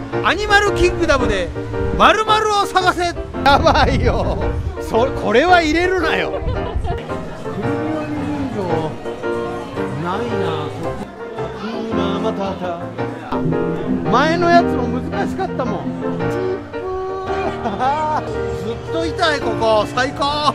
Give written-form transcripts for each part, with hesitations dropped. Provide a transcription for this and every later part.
アニマルキングダムで〇〇を探せ。やばいよ、これは入れるなよ。プレミアム人形ないな。また前のやつも難しかったもん。ずっと痛い、ここ最高。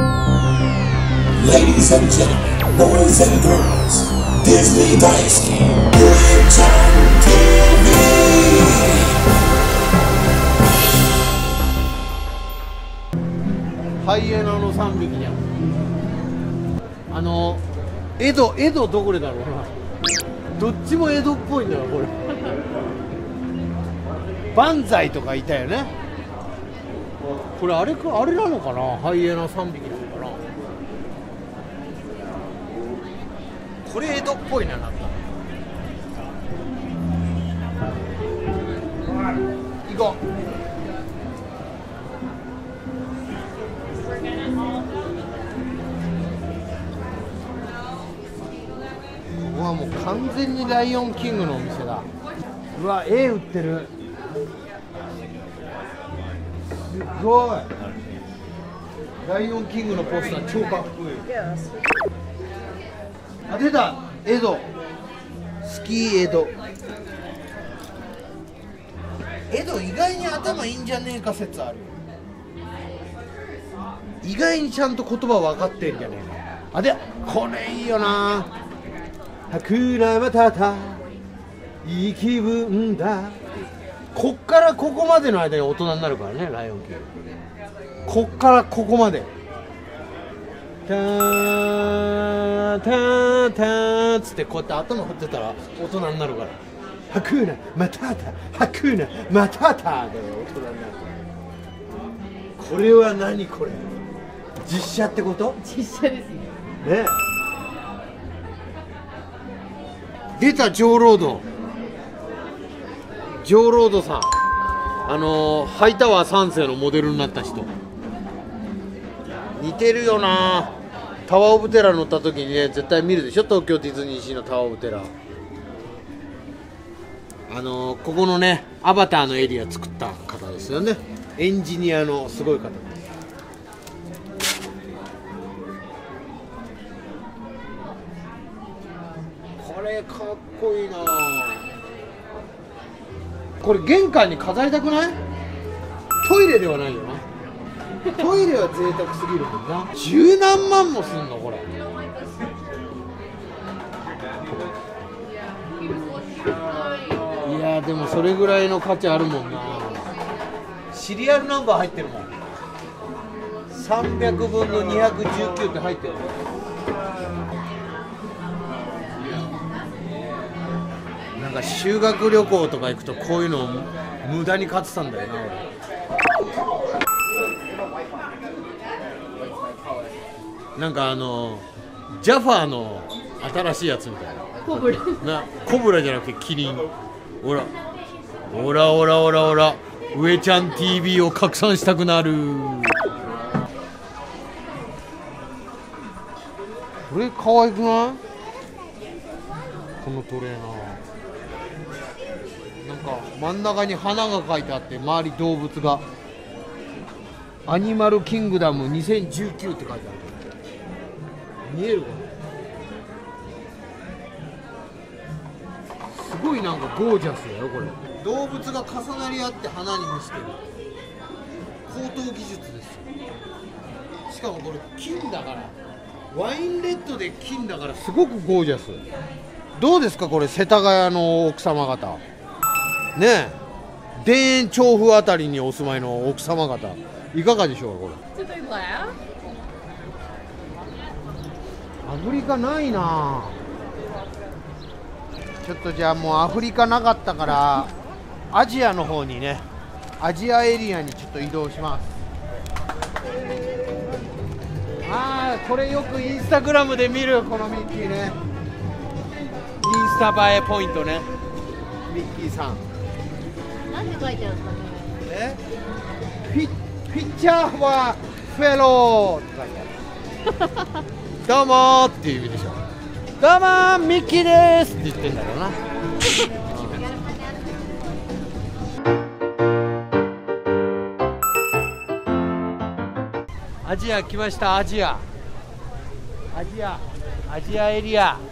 Ladies and gentlemen, boys and girls, Disney 大好きゆうちゃん TV。 ハイエナの3匹じゃん。江戸どこでだろうな。どっちも江戸っぽいんだよこれ。万歳とかいたよね。これあれなのかな、ハイエナ3匹なのかな。これ江戸っぽいな、なんか。行こう。うわ、もう完全にライオンキングのお店だ。うわ、絵売ってる。すごい。ライオンキングのポスター超かっこいい。あ、出た、江戸。スキー江戸。江戸意外に頭いいんじゃねえか説ある。意外にちゃんと言葉分かってんじゃねえか。あ、で、これいいよな。hakuna matata いい気分だ。こっからここまでの間に大人になるからね、ライオンキング。こっからここまでターターターっつってこうやって頭振ってたら大人になるから。hakuna matata hakuna matata で大人になる。これは何これ、実写ってこと？ 実写ですね。 ね。出た、ジョーロード。ジョーロードさん、ハイタワー3世のモデルになった人。似てるよな。タワーオブテラー乗った時にね、絶対見るでしょ、東京ディズニーシーのタワーオブテラー。ここのね、アバターのエリア作った方ですよね。エンジニアのすごい方です。これかっこいいな。これ玄関に飾りたくない？トイレではないよな。トイレは贅沢すぎるもんな。十何万もすんのこれ。いやでもそれぐらいの価値あるもんな。シリアルナンバー入ってるもん。300分の219って入ってる。なんか修学旅行とか行くとこういうの無駄に買ってたんだよな俺。なんかジャファーの新しいやつみたいな。コブラじゃなくてキリン。ほらほらほらほらほら、上ちゃん TV を拡散したくなる。これ可愛くない？このトレーナーなんか真ん中に花が描いてあって周り動物が。アニマルキングダム2019って書いてある。見えるかな。すごいなんかゴージャスだよこれ。動物が重なり合って花に見せてる高等技術ですよ。しかもこれ金だから、ワインレッドで金だからすごくゴージャス。どうですかこれ、世田谷の奥様方ねえ、田園調布あたりにお住まいの奥様方いかがでしょうかこれ。アフリカないな。ちょっとじゃあもうアフリカなかったからアジアの方にね、アジアエリアにちょっと移動します。ああ、これよくインスタグラムで見るこのミッキーね。インスタ映えポイントね、ミッキーさん。 なんて書いてあるんですかね。 ピッチャーはフェローって書いてある。どうもーっていう意味でしょ。どうもーミッキーですって言ってんだろうな。 アジア来ました。アジアエリア。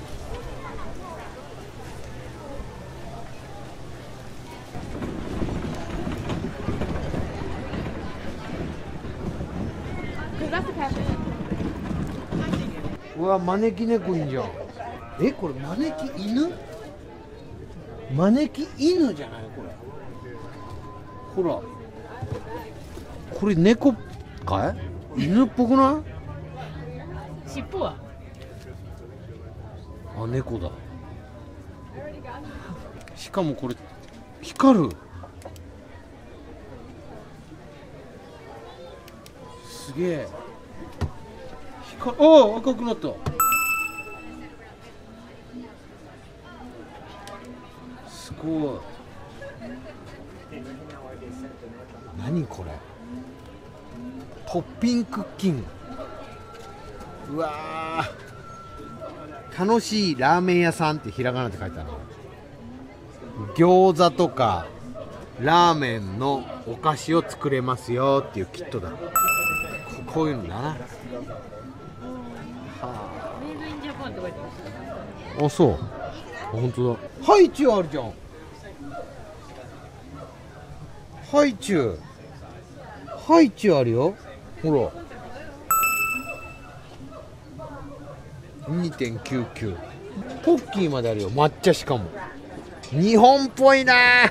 うわ、招き猫いいんじゃん。え、これ招き犬？招き犬じゃないこれ。ほら、これ猫かい？犬っぽくない？ 尻尾は？ あ、猫だ。しかもこれ光る。すげえ。おお、赤くなった。すごい。何これ。トッピンクッキング。うわー、楽しいラーメン屋さんってひらがなって書いてある。餃子とかラーメンのお菓子を作れますよっていうキットだ。こういうのだな。 メイドインジャパンって書いてます。 あ、そう。本当だ。ハイチュウあるじゃん。ハイチュウあるよ。ほら。2.99。ポッキーまであるよ。抹茶。しかも日本っぽいな。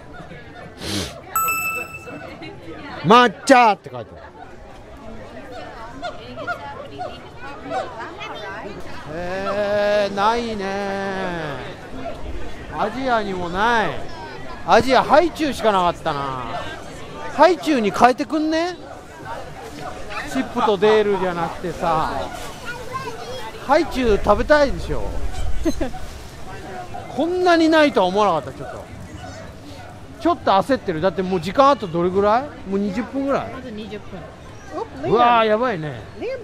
抹茶って書いてある。ないね。アジアにもない。アジアハイチュウしかなかったな。ハイチュウに変えてくんね。チップとデールじゃなくてさ、ハイチュウ食べたいでしょ。こんなにないとは思わなかった。ちょっと焦ってる。だってもう時間あとどれぐらい？もう20分ぐらい。 あと20分。 うわー、やばいね。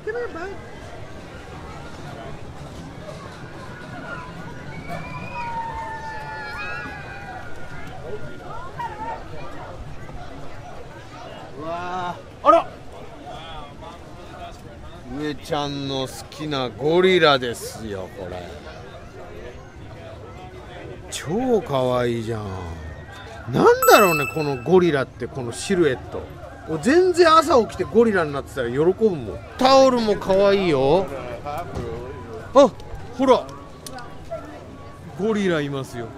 うわー、あら、上ちゃんの好きなゴリラですよ。これ超かわいいじゃん。なんだろうね、このゴリラって。このシルエット。全然朝起きてゴリラになってたら喜ぶもん。タオルもかわいいよ。あ、ほら、ゴリラいますよ。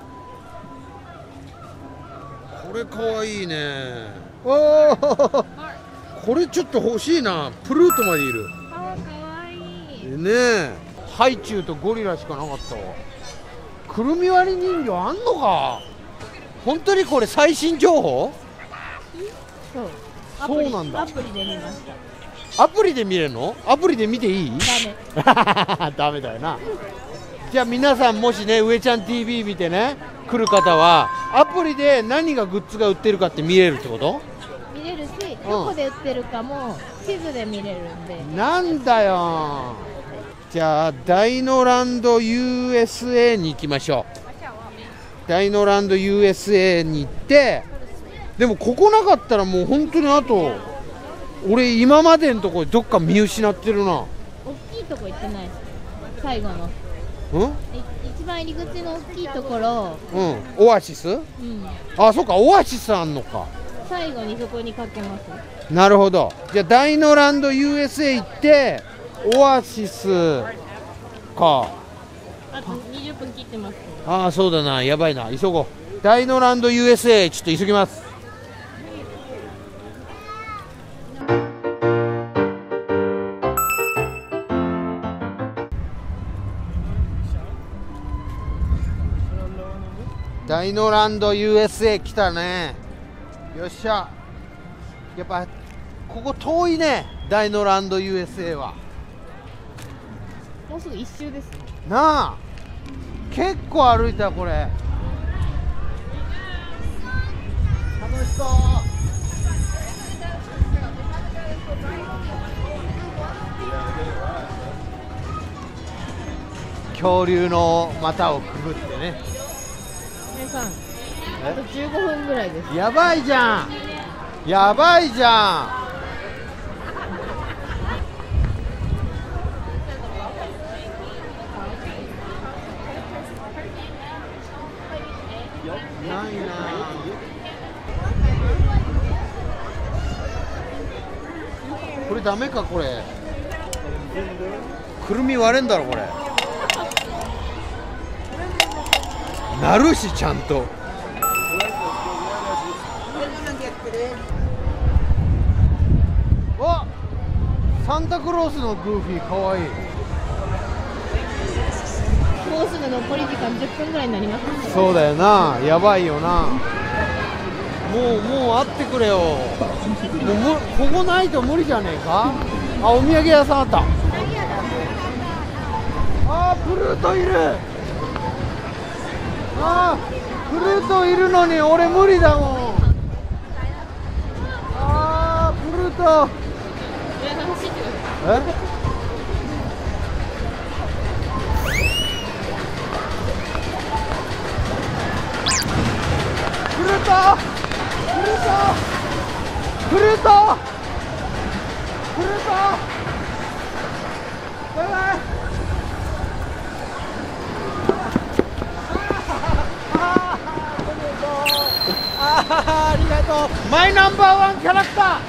これかわいいね。あー、これちょっと欲しいな。プルートまでいる。 あー、かわいい。 ねえ、ハイチュウとゴリラしかなかったわ。くるみ割り人形あんのか。本当にこれ最新情報？ そう。 そうなんだ。 アプリで見ました。 アプリで見れるの？アプリで見ていい？ ダメ。 ダメだよな。じゃあ皆さんもしね、上ちゃん TV 見てね来る方は、アプリで何がグッズが売ってるかって見れるってこと？ 見れるし、どこで売ってるかも地図で見れるんで。 なんだよ。じゃあダイノランド USA に行きましょう。ダイノランド USA に行って、でもここなかったらもう本当にあと俺今までのところでどっか見失ってるな。 大きいとこ行ってない。最後の一番入り口の大きいところ。 オアシス。あ、そうか、オアシスあんのか。 最後にそこにかけます。 なるほど。じゃあダイノランド USA 行ってオアシスか。 あと20分切ってます。 ああ、そうだな、やばいな、急ごう。ダイノランド USA ちょっと急ぎます。ダイノランド USA 来たね。よっしゃ。やっぱここ遠いね、ダイノランド USA は。 もうすぐ一周ですね。 なあ、結構歩いたこれ。楽しそう。恐竜の股をくぐってね。 皆さん、あと15分ぐらいです。 やばいじゃん、やばいじゃん。 ないな。これダメかこれ。くるみ割れんだろこれ。なるしちゃんと。わ、サンタクロースのグーフィーかわいい。 もうすぐ残り時間10分ぐらいになります。 そうだよな、やばいよな。もう会ってくれよ。もうここないと無理じゃねえか。あ、お土産屋さんあった。あー、プルートいる。あー、プルートいるのに俺無理だもん。あー、プルート。え？プルート、プルート、プルート、プルート、バイバイ。ありがとう。マイナンバーワンキャラクター。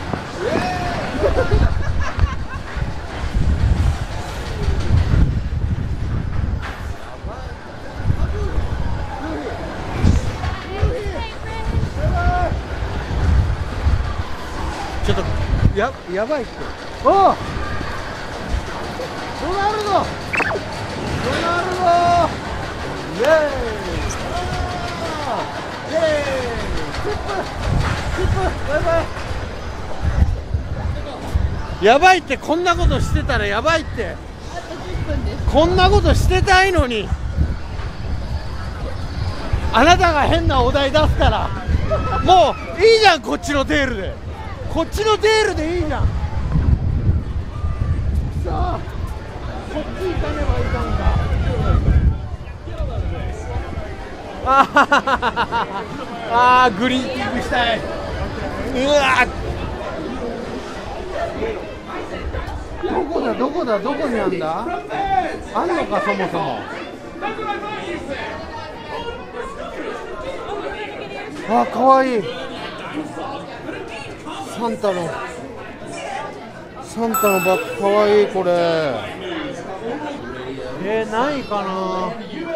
ちょっとやばいって。おお、ロナルド、イエーイ、イエーイ、チップ、バイバイ。やばいって、こんなことしてたらやばいって。 あと10分です。 こんなことしてたいのに、あなたが変なお題出すから、もういいじゃん、こっちのテールで。こっちのテールでいいじゃん。さあ、こっち行かねばいかんか。あー、グリーンティングしたい。うわー、どこにあんだ。あんのか、そもそも。あー、かわいい。サンタのバッグかわいい。これないかな。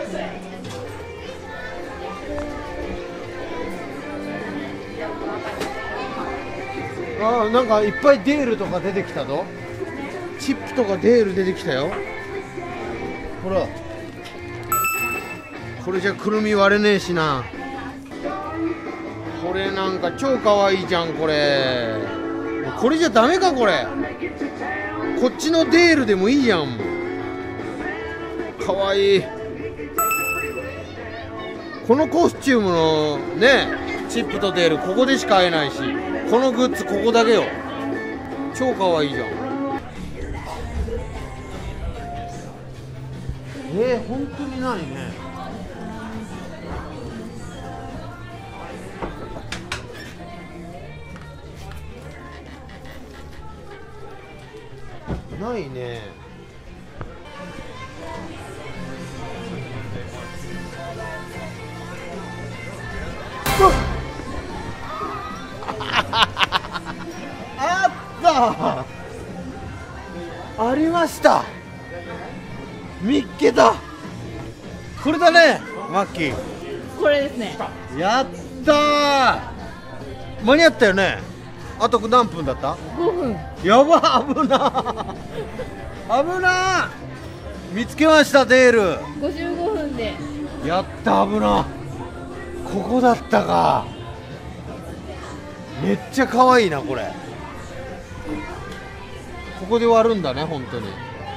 あー、なんかいっぱいデールとか出てきたぞ。チップとかデール出てきたよ。ほら、これじゃくるみ割れねえしな。これなんか超かわいいじゃん。これじゃダメか。これこっちのデールでもいいやん。かわいい。このコスチュームのね、チップとデールここでしか会えないし、このグッズここだけよ。超かわいいじゃん。本当にないね。ないね。あった、ありました。見っけた。これだね、マッキー。 これですね。 やったー。間に合ったよね。あと何分だった？ 5分。 やば、危な危な。見つけました、デール。 55分で。 やった、危な。ここだったか。めっちゃ可愛いなこれ。ここで割るんだね、本当に。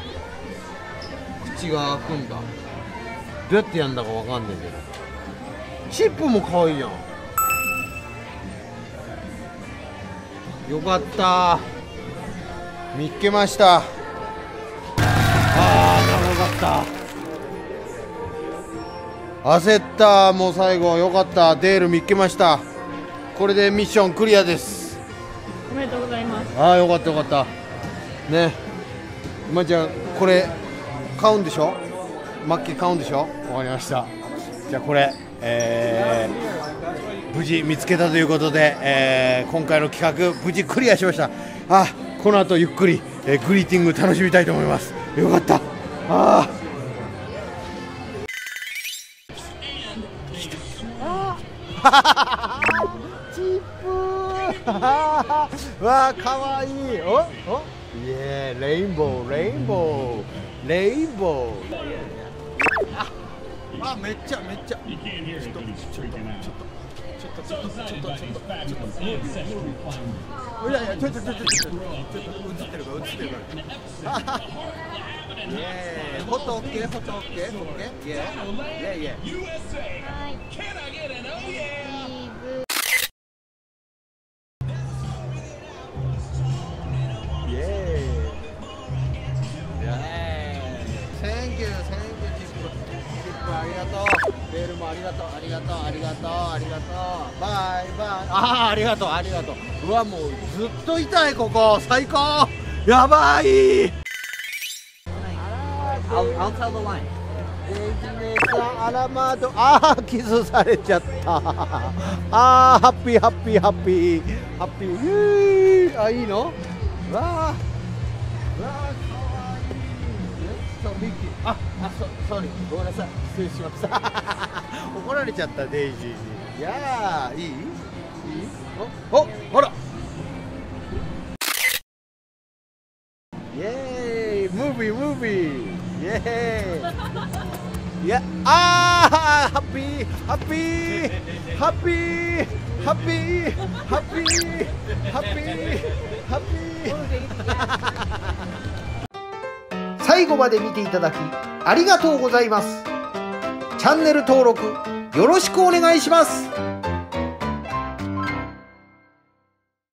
口が開くんだ。どうやってやんだかわかんないけど。チップも可愛いじゃん。よかった、見っけました。あー、長かった。焦った。もう最後よかった。デール見っけました。これでミッションクリアです。 おめでとうございます。 ああ、よかったよかったね。今ちゃんこれ買うんでしょ。マッキー買うんでしょ。わかりました。じゃあこれ無事見つけたということで、今回の企画無事クリアしました。この後ゆっくり、グリーティング楽しみたいと思います。よかった。チップわあ、かわいい。イエー、レインボー、レインボー、レインボー。めっちゃめっちゃ。ちょっと映ってるからフォトオッケー、フォトオッケー、オッケー、イエーイエー。ありがとう。ベールもありがとう、ありがとう、ありがとう、ありがとう。バイバイ。ありがとう、ありがとう。うわ、もうずっといたい、ここ。最高。やばい。 I'll tell the line. デイジネさん、アラマード。キスされちゃった。ハッピー、ハッピー、ハッピー。ハッピー。いいの。わあ。ソリー、ごめんなさい、失礼しました。怒られちゃった、デイジーに。いやー、いいほらイエーイ、ムービー、ムービー、イエーイ。いや、ハッピー、ハッピー、ハッピー、ハッピー、ハッピー、ハッピー、ハッピー。最後まで見ていただきありがとうございます。チャンネル登録よろしくお願いします。